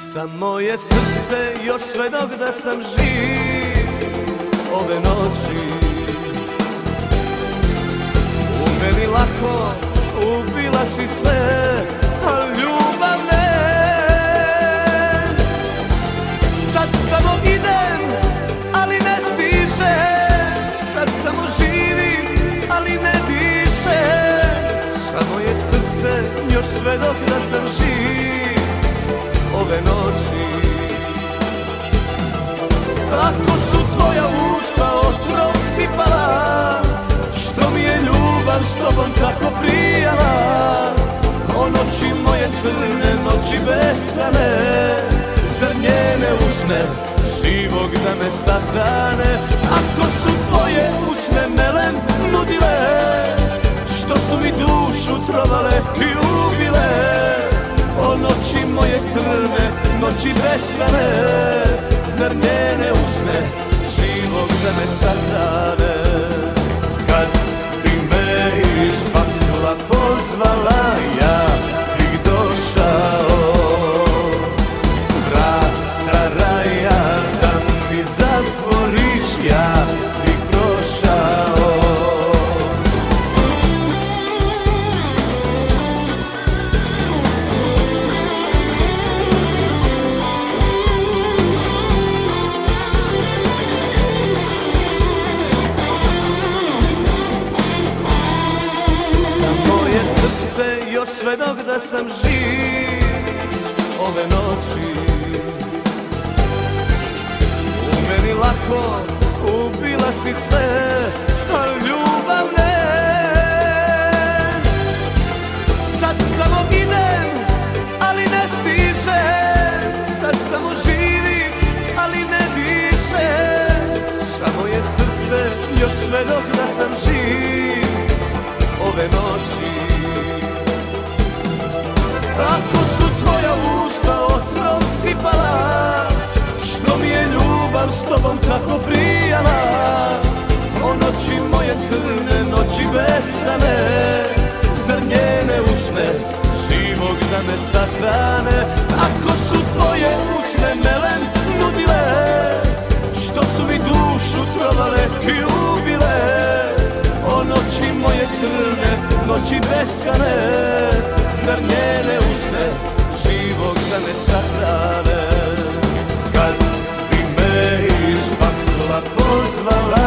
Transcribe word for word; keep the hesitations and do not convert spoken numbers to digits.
Samo je srce još sve dok da sam živ ove noći. U meni lako ubila si sve, a ljubav ne. Sad samo idem, ali ne stižem. Sad samo živim, ali ne dišem. Samo je srce još sve dok da sam živ ove noći. Ako su tvoja usta otrov sipala, što mi je ljubav s tobom tako prijala. O noći moje crne, noći besane, zar njene usne živog da me sahrane. Ako su tvoje usne melem nudile, što su mi dušu trovale i ubile. O noći moje crne, noći besane, zar njene usne živog da me sahrane. Kad bi me iz pakla pozvala, ja bih došao. Vrata raja da mi zatvoriš, ja bih prošao. Srce još sve dok da sam živ ove noći. U meni lako ubila si sve, a ljubav ne. Sad samo idem, ali ne stižem. Sad samo živim, ali ne dišem. Samo je srce još sve dok da sam živ ove noći. Ako su tvoja usta otrov sipala, što mi je ljubav s tobom tako prijala. O noći moje crne, noći besane, zar njene usne živog da me sahrane. Ako su tvoje usne melem nudile, što su mi dušu trovale i ubile. O noći moje crne, noći besane, zar njene usne živog da me sahrane. Kad bi me iz pakla pozvala,